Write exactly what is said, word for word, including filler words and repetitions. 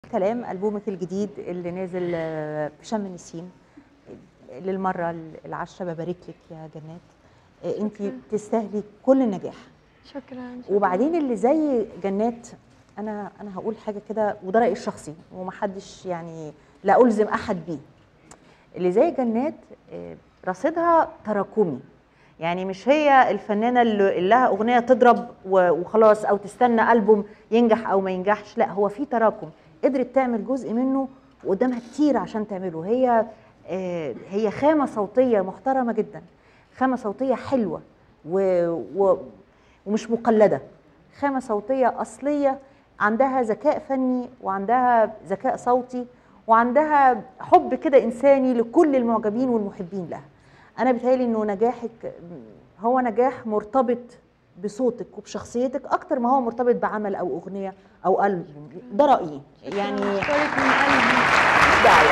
كلام ألبومك الجديد اللي نازل في شم النسيم للمرة العاشرة، ببارك لك يا جنات. انت تستاهلي كل النجاح. شكرا, شكرا. وبعدين اللي زي جنات، انا انا هقول حاجه كده وده رايي الشخصي ومحدش يعني لا الزم احد بيه. اللي زي جنات رصيدها تراكمي، يعني مش هي الفنانه اللي لها اغنيه تضرب وخلاص او تستنى ألبوم ينجح او ما ينجحش، لا هو في تراكم، قدرت تعمل جزء منه وقدامها كتير عشان تعمله. هي هي خامه صوتيه محترمه جدا، خامه صوتيه حلوه و, و ومش مقلده، خامه صوتيه اصليه، عندها ذكاء فني وعندها ذكاء صوتي وعندها حب كده انساني لكل المعجبين والمحبين لها. انا بيتهيألي انه نجاحك هو نجاح مرتبط بصوتك وبشخصيتك اكتر ما هو مرتبط بعمل او اغنيه او ألبوم. ده رايي يعني. شكرا من قلبي. دعوة.